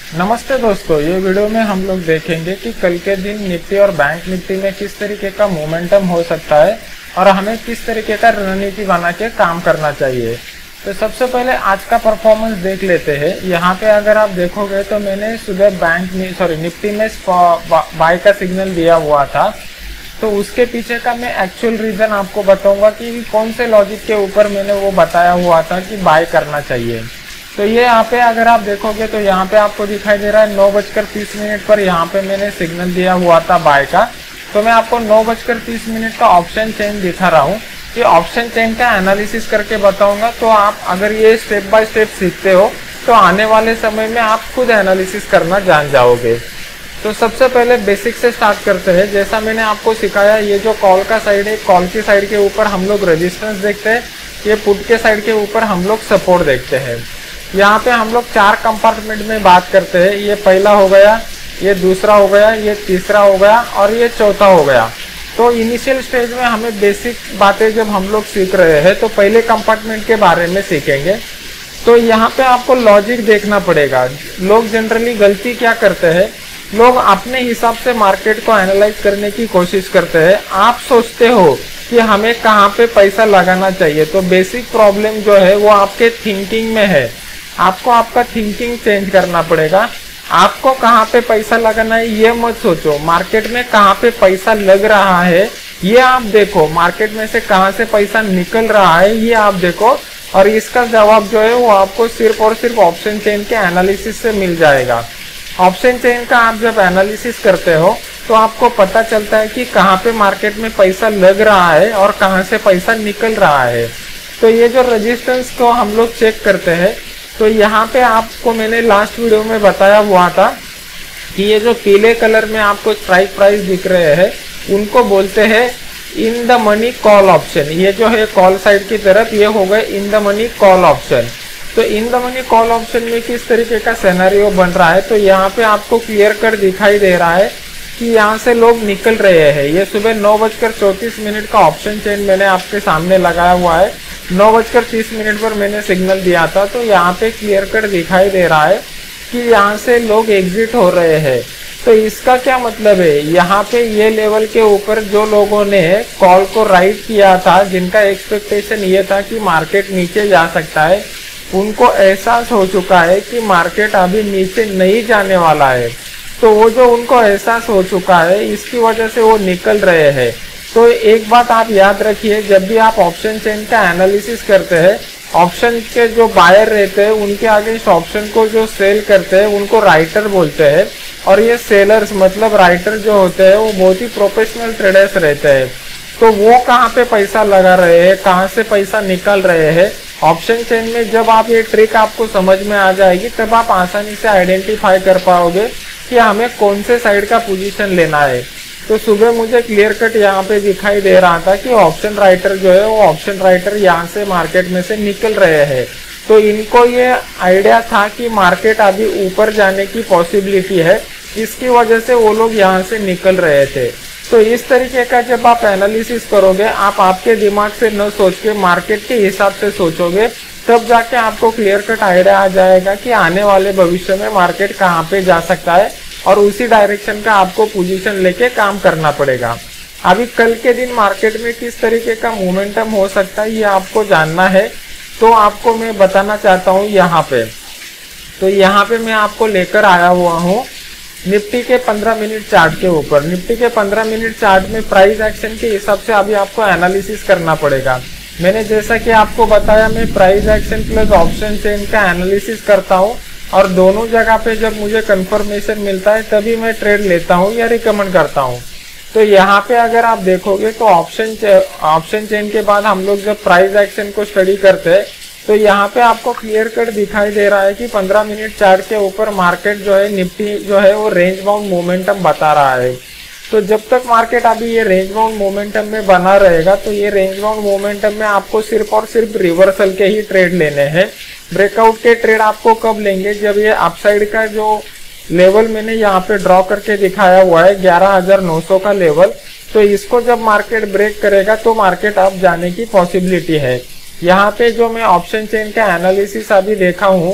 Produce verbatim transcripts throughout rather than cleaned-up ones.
नमस्ते दोस्तों, ये वीडियो में हम लोग देखेंगे कि कल के दिन निफ्टी और बैंक निफ्टी में किस तरीके का मोमेंटम हो सकता है और हमें किस तरीके का रणनीति बना के काम करना चाहिए। तो सबसे पहले आज का परफॉर्मेंस देख लेते हैं। यहाँ पे अगर आप देखोगे तो मैंने सुबह बैंक सॉरी निफ्टी में बाय का सिग्नल दिया हुआ था, तो उसके पीछे का मैं एक्चुअल रीजन आपको बताऊंगा कि कौन से लॉजिक के ऊपर मैंने वो बताया हुआ था कि बाय करना चाहिए। तो ये यहाँ पे अगर आप देखोगे तो यहाँ पे आपको दिखाई दे रहा है नौ बजकर तीस मिनट पर यहाँ पे मैंने सिग्नल दिया हुआ था बाय का। तो मैं आपको नौ बजकर तीस मिनट का ऑप्शन चेन दिखा रहा हूँ कि ऑप्शन चेन का एनालिसिस करके बताऊंगा। तो आप अगर ये स्टेप बाय स्टेप सीखते हो तो आने वाले समय में आप खुद एनालिसिस करना जान जाओगे। तो सबसे पहले बेसिक से स्टार्ट करते हैं। जैसा मैंने आपको सिखाया, ये जो कॉल का साइड है, कॉल की साइड के ऊपर हम लोग रेजिस्टेंस देखते हैं, ये पुट के साइड के ऊपर हम लोग सपोर्ट देखते हैं। यहाँ पे हम लोग चार कंपार्टमेंट में बात करते हैं। ये पहला हो गया, ये दूसरा हो गया, ये तीसरा हो गया और ये चौथा हो गया। तो इनिशियल स्टेज में हमें बेसिक बातें जब हम लोग सीख रहे हैं तो पहले कंपार्टमेंट के बारे में सीखेंगे। तो यहाँ पे आपको लॉजिक देखना पड़ेगा। लोग जनरली गलती क्या करते हैं, लोग अपने हिसाब से मार्केट को एनालाइज करने की कोशिश करते हैं। आप सोचते हो कि हमें कहाँ पे पैसा लगाना चाहिए, तो बेसिक प्रॉब्लम जो है वो आपके थिंकिंग में है। आपको आपका थिंकिंग चेंज करना पड़ेगा। आपको कहाँ पे पैसा लगाना है ये मत सोचो, मार्केट में कहाँ पे पैसा लग रहा है ये आप देखो। मार्केट में से कहाँ से पैसा निकल रहा है ये आप देखो, और इसका जवाब जो है वो आपको सिर्फ और सिर्फ ऑप्शन चेन के एनालिसिस से मिल जाएगा। ऑप्शन चेन का आप जब एनालिसिस करते हो तो आपको पता चलता है कि कहाँ पे मार्केट में पैसा लग रहा है और कहाँ से पैसा निकल रहा है। तो ये जो रेजिस्टेंस को हम लोग चेक करते हैं, तो यहाँ पे आपको मैंने लास्ट वीडियो में बताया हुआ था कि ये जो पीले कलर में आपको स्ट्राइक प्राइस दिख रहे हैं उनको बोलते हैं in the money call option. ये जो है कॉल साइड की तरफ, ये हो गए in the money call option. तो in the money call option में किस तरीके का सिनेरियो बन रहा है, तो यहाँ पे आपको क्लियर कट दिखाई दे रहा है कि यहाँ से लोग निकल रहे हैं। ये सुबह नौ बजकर चौतीस मिनट का ऑप्शन चेन मैंने आपके सामने लगाया हुआ है। नौ बजकर तीस मिनट पर मैंने सिग्नल दिया था, तो यहाँ पे क्लियर कट दिखाई दे रहा है कि यहाँ से लोग एग्जिट हो रहे हैं। तो इसका क्या मतलब है, यहाँ पे ये लेवल के ऊपर जो लोगों ने कॉल को राइट किया था, जिनका एक्सपेक्टेशन ये था कि मार्केट नीचे जा सकता है, उनको एहसास हो चुका है कि मार्केट अभी नीचे नहीं जाने वाला है। तो वो जो उनको एहसास हो चुका है, इसकी वजह से वो निकल रहे हैं। तो एक बात आप याद रखिए, जब भी आप ऑप्शन चेन का एनालिसिस करते हैं, ऑप्शन के जो बायर रहते हैं उनके अगेंस्ट ऑप्शन को जो सेल करते हैं उनको राइटर बोलते हैं, और ये सेलर्स मतलब राइटर जो होते हैं वो बहुत ही प्रोफेशनल ट्रेडर्स रहते हैं। तो वो कहाँ पे पैसा लगा रहे हैं, कहाँ से पैसा निकाल रहे हैं, ऑप्शन चेन में जब आप ये ट्रिक आपको समझ में आ जाएगी तब आप आसानी से आइडेंटिफाई कर पाओगे कि हमें कौन से साइड का पोजीशन लेना है। तो सुबह मुझे क्लियर कट यहाँ पे दिखाई दे रहा था कि ऑप्शन राइटर जो है वो ऑप्शन राइटर यहाँ से मार्केट में से निकल रहे हैं। तो इनको ये आइडिया था कि मार्केट अभी ऊपर जाने की पॉसिबिलिटी है, इसकी वजह से वो लोग यहाँ से निकल रहे थे। तो इस तरीके का जब आप एनालिसिस करोगे, आप आपके दिमाग से न सोच के मार्केट के हिसाब से सोचोगे, तब जाके आपको क्लियर कट आइडिया आ जाएगा कि आने वाले भविष्य में मार्केट कहाँ पे जा सकता है, और उसी डायरेक्शन का आपको पोजीशन लेके काम करना पड़ेगा। अभी कल के दिन मार्केट में किस तरीके का मोमेंटम हो सकता है ये आपको जानना है, तो आपको मैं बताना चाहता हूँ यहाँ पे। तो यहाँ पे मैं आपको लेकर आया हुआ हूँ निफ्टी के पंद्रह मिनट चार्ट के ऊपर। निफ्टी के पंद्रह मिनट चार्ट में प्राइस एक्शन के हिसाब से अभी आपको एनालिसिस करना पड़ेगा। मैंने जैसा कि आपको बताया, मैं price action plus option chain का एनालिसिस करता हूँ, और दोनों जगह पे जब मुझे कंफर्मेशन मिलता है तभी मैं ट्रेड लेता हूँ या रिकमेंड करता हूँ। तो यहाँ पे अगर आप देखोगे तो ऑप्शन ऑप्शन चेन के बाद हम लोग जब प्राइस एक्शन को स्टडी करते हैं तो यहाँ पे आपको क्लियर कट दिखाई दे रहा है कि पंद्रह मिनट चार्ट के ऊपर मार्केट जो है, निफ्टी जो है वो रेंज बाउंड मोमेंटम बता रहा है। तो जब तक मार्केट अभी ये रेंज बाउंड मोमेंटम में बना रहेगा, तो ये रेंज बाउंड मोमेंटम में आपको सिर्फ और सिर्फ रिवर्सल के ही ट्रेड लेने हैं। ब्रेकआउट के ट्रेड आपको कब लेंगे, जब ये अपसाइड का जो लेवल मैंने यहाँ पे ड्रॉ करके दिखाया हुआ है ग्यारह हजार नौ सौ का लेवल, तो इसको जब मार्केट ब्रेक करेगा तो मार्केट अप जाने की पॉसिबिलिटी है। यहाँ पे जो मैं ऑप्शन चेन का एनालिसिस अभी देखा हूँ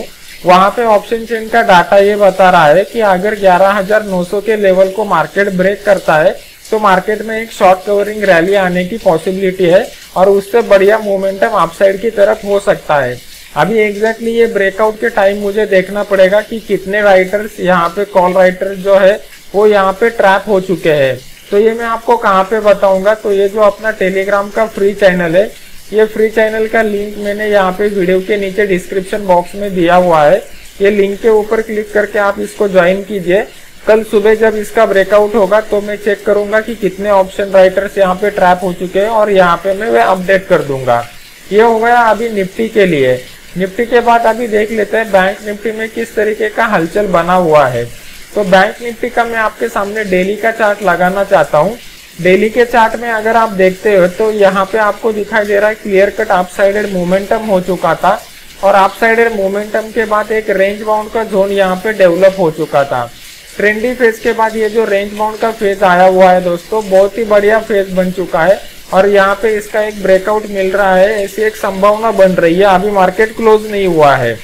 वहां पे ऑप्शन चेन का डाटा ये बता रहा है कि अगर ग्यारह हज़ार नौ सौ के लेवल को मार्केट ब्रेक करता है तो मार्केट में एक शॉर्ट कवरिंग रैली आने की पॉसिबिलिटी है और उससे बढ़िया मोमेंटम अपसाइड की तरफ हो सकता है। अभी एग्जैक्टली ये ब्रेकआउट के टाइम मुझे देखना पड़ेगा कि कितने राइटर्स यहाँ पे कॉल राइटर जो है वो यहाँ पे ट्रैप हो चुके हैं। तो ये मैं आपको कहाँ पे बताऊंगा, तो ये जो अपना टेलीग्राम का फ्री चैनल है, ये फ्री चैनल का लिंक मैंने यहाँ पे वीडियो के नीचे डिस्क्रिप्शन बॉक्स में दिया हुआ है। ये लिंक के ऊपर क्लिक करके आप इसको ज्वाइन कीजिए। कल सुबह जब इसका ब्रेकआउट होगा तो मैं चेक करूंगा कि कितने ऑप्शन राइटर्स यहाँ पे ट्रैप हो चुके हैं और यहाँ पे मैं वे अपडेट कर दूंगा। ये हो गया अभी निफ्टी के लिए। निफ्टी के बाद अभी देख लेते हैं बैंक निफ्टी में किस तरीके का हलचल बना हुआ है। तो बैंक निफ्टी का मैं आपके सामने डेली का चार्ट लगाना चाहता हूँ। डेली के चार्ट में अगर आप देखते हो तो यहाँ पे आपको दिखाई दे रहा है क्लियर कट अपसाइडेड मोमेंटम हो चुका था और अपसाइडेड मोमेंटम के बाद एक रेंज बाउंड का जोन यहाँ पे डेवलप हो चुका था। ट्रेंडी फेज के बाद ये जो रेंज बाउंड का फेज आया हुआ है दोस्तों, बहुत ही बढ़िया फेज बन चुका है और यहाँ पे इसका एक ब्रेकआउट मिल रहा है, ऐसी एक संभावना बन रही है। अभी मार्केट क्लोज नहीं हुआ है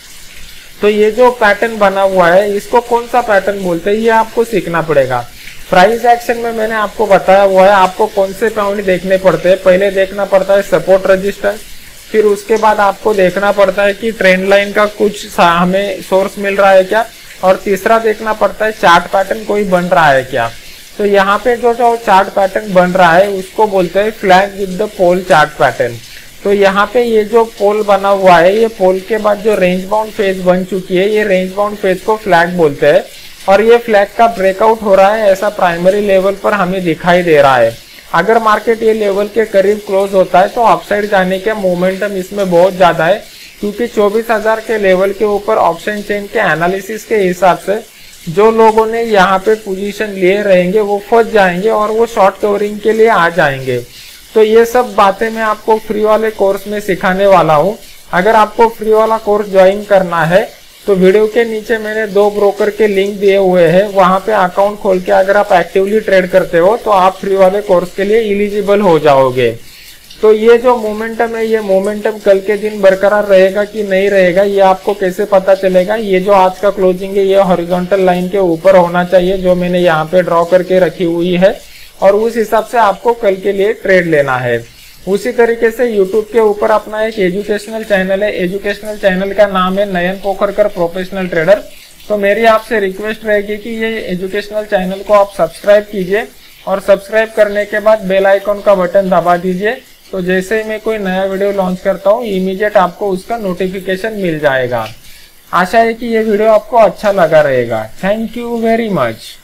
तो ये जो पैटर्न बना हुआ है इसको कौन सा पैटर्न बोलते हैं ये आपको सीखना पड़ेगा। प्राइस एक्शन में मैंने आपको बताया हुआ है आपको कौन से पॉइंट देखने पड़ते हैं। पहले देखना पड़ता है सपोर्ट रेजिस्टेंस, फिर उसके बाद आपको देखना पड़ता है कि ट्रेंड लाइन का कुछ हमें सोर्स मिल रहा है क्या, और तीसरा देखना पड़ता है चार्ट पैटर्न कोई बन रहा है क्या। तो यहाँ पे जो जो चार्ट पैटर्न बन रहा है उसको बोलते हैं flag with the pole chart pattern. तो यहाँ पे ये जो पोल बना हुआ है, ये पोल के बाद जो रेंज बाउंड फेज बन चुकी है, ये रेंज बाउंड फेज को फ्लैग बोलते हैं और ये फ्लैग का ब्रेकआउट हो रहा है ऐसा प्राइमरी लेवल पर हमें दिखाई दे रहा है। अगर मार्केट ये लेवल के करीब क्लोज होता है तो अपसाइड जाने का मोमेंटम इसमें बहुत ज्यादा है, क्योंकि चौबीस हज़ार के लेवल के ऊपर ऑप्शन चेन के एनालिसिस के हिसाब से जो लोगों ने यहाँ पे पोजीशन लिए रहेंगे वो फंस जाएंगे और वो शॉर्ट कवरिंग के लिए आ जाएंगे। तो ये सब बातें मैं आपको फ्री वाले कोर्स में सिखाने वाला हूँ। अगर आपको फ्री वाला कोर्स ज्वाइन करना है तो वीडियो के नीचे मैंने दो ब्रोकर के लिंक दिए हुए हैं, वहां पे अकाउंट खोल के अगर आप एक्टिवली ट्रेड करते हो तो आप फ्री वाले कोर्स के लिए एलिजिबल हो जाओगे। तो ये जो मोमेंटम है, ये मोमेंटम कल के दिन बरकरार रहेगा कि नहीं रहेगा ये आपको कैसे पता चलेगा। ये जो आज का क्लोजिंग है ये हॉरिजॉन्टल लाइन के ऊपर होना चाहिए जो मैंने यहाँ पे ड्रॉ करके रखी हुई है और उस हिसाब से आपको कल के लिए ट्रेड लेना है। उसी तरीके से यूट्यूब के ऊपर अपना एक एजुकेशनल चैनल है, एजुकेशनल चैनल का नाम है नयन पोखरकर प्रोफेशनल ट्रेडर। तो मेरी आपसे रिक्वेस्ट रहेगी कि ये एजुकेशनल चैनल को आप सब्सक्राइब कीजिए और सब्सक्राइब करने के बाद बेल आइकॉन का बटन दबा दीजिए। तो जैसे ही मैं कोई नया वीडियो लॉन्च करता हूँ इमीडिएट आपको उसका नोटिफिकेशन मिल जाएगा। आशा है कि ये वीडियो आपको अच्छा लगा रहेगा। Thank you very much.